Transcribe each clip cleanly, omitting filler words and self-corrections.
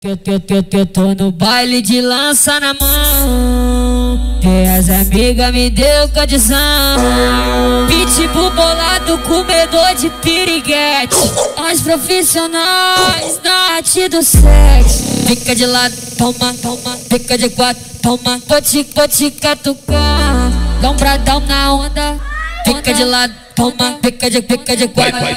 Eu tô no baile de lança na mão, e as amigas me deu condição. Pitbull bolado, comedor de piriguete, os profissionais na arte do sexo. Fica de lado, toma, toma, fica de quatro, toma. Vou te catucar, dá um bradão na onda. Fica de lado, toma, fica de quatro.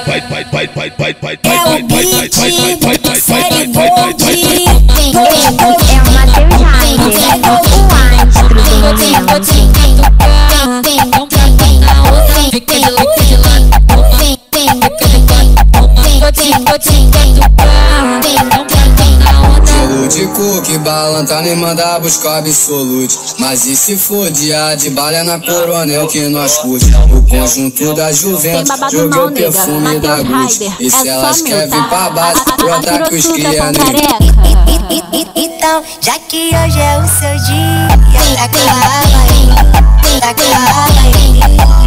É o beat da série Gold. É o Matheus Raider, o astro do momento. Dá um bradão na onda. Fica de lado, toma, fica de quatro, toma. Vou te catucar, dá um bradão na onda. Gelo de coque, balanta nem manda buscar absolute. Mas e se for dia de balha na Coronel que nós curte? O conjunto da Juventus, joguei o perfume da Gucci. E se elas querem vir pra base, brotar que os cria Então, já que hoje é o seu dia, tá clara aí, tá clara aí.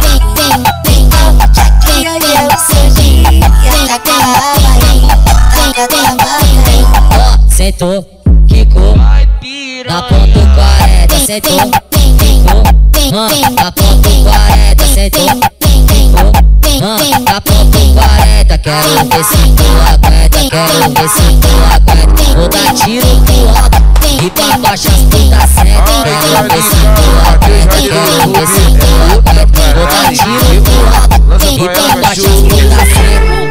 Já que hoje é o seu dia, tá clara aí, tá clara aí. Sentou, quicou, na ponta 40, sentou, quicou, na ponta 40, sentou, quicou, na ponta 40. Quero ver se tu aguenta, quero ver se tu aguenta. Vou dar tiro pro alto e pra baixo as putas sentam. Quero ver se tu aguenta, quero ver se tu aguenta. Vou dar tiro pro alto e pra baixo as putas sentam.